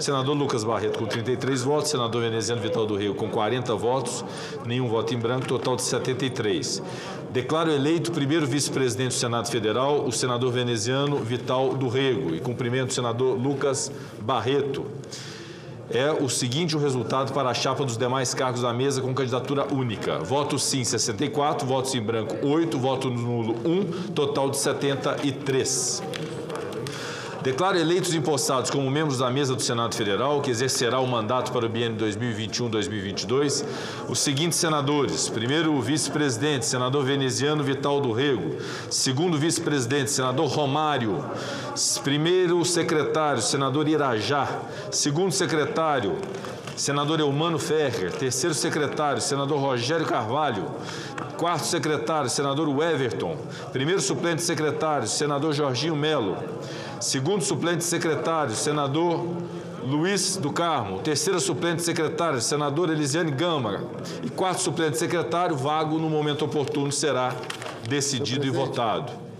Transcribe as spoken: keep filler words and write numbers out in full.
Senador Lucas Barreto com trinta e três votos, senador veneziano Vital do Rego com quarenta votos, nenhum voto em branco, total de setenta e três. Declaro eleito primeiro vice-presidente do Senado Federal o senador veneziano Vital do Rego e cumprimento o senador Lucas Barreto. É o seguinte o resultado para a chapa dos demais cargos da mesa com candidatura única. Voto sim, sessenta e quatro, votos em branco, oito, voto nulo, um, total de setenta e três. Declaro eleitos e empossados como membros da mesa do Senado Federal, que exercerá o mandato para o biênio dois mil e vinte e um a dois mil e vinte e dois, os seguintes senadores. Primeiro, o vice-presidente, senador veneziano Vital do Rego. Segundo vice-presidente, senador Romário. Primeiro secretário, senador Irajá. Segundo secretário, senador Eumano Ferrer. Terceiro secretário, senador Rogério Carvalho. Quarto secretário, senador Everton. Primeiro suplente secretário, senador Jorginho Melo. Segundo suplente secretário, senador Luiz do Carmo. Terceira suplente secretário, senador Elisiane Gama. E quarto suplente secretário, vago no momento oportuno, será decidido e votado.